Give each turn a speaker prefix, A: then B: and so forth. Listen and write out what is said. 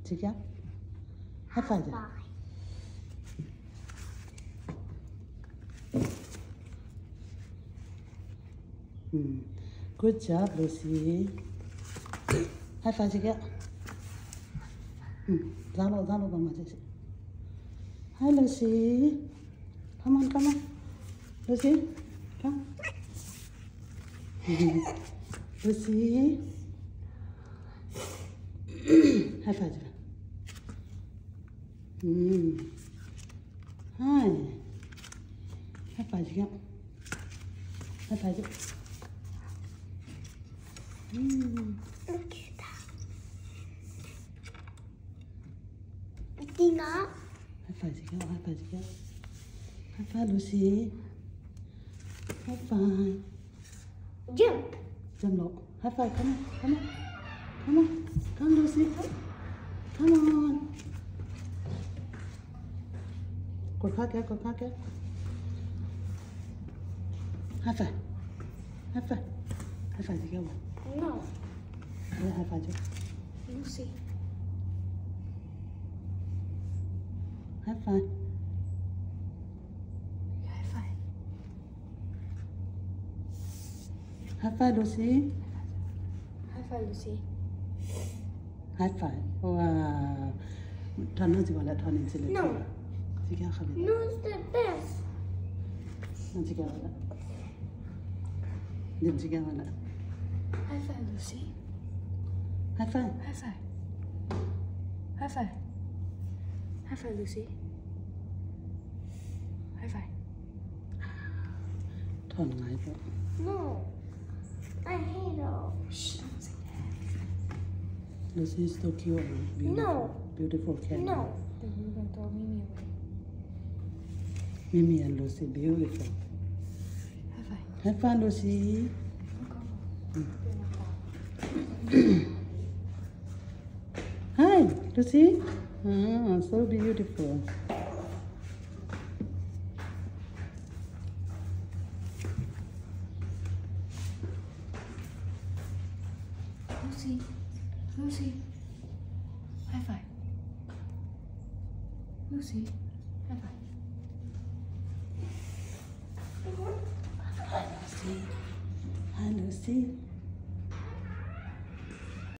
A: ठीक है high five दे good job Lucy high five ठीक है जानो बम्मा जैसे hi Lucy come on Lucy come Lucy high five hi high five again high five
B: Look at that. Tina.
A: high five again high five Lucy high five
B: Jump.
A: jump low high five come on Lucy come on cột khá kéo high five gì kéo mà
B: No.
A: đây high five chứ
B: Lucy.
A: high five
B: High five.
A: high five Lucy
B: High five, Lucy.
A: high five wow thân nó chỉ gọi là thân hình xinh
B: No.
A: chị kéo không
B: No, it's the best.
A: nó chỉ kéo là điểm chị kéo là
B: High five, Lucy.
A: high five
B: High five. High five. High five, Lucy. High five.
A: thân ngay vậy
B: No. I hate those.
A: Lucy is so cute and beautiful.
B: No.
A: Beautiful cat.
B: No. Then we're going to throw Mimi away.
A: Mimi and Lucy beautiful.
B: High five.
A: Have fun Lucy. Hi Lucy. Ah, so beautiful.
B: Lucy. High five. Lucy. High five.
A: Hi Lucy. Hi Lucy.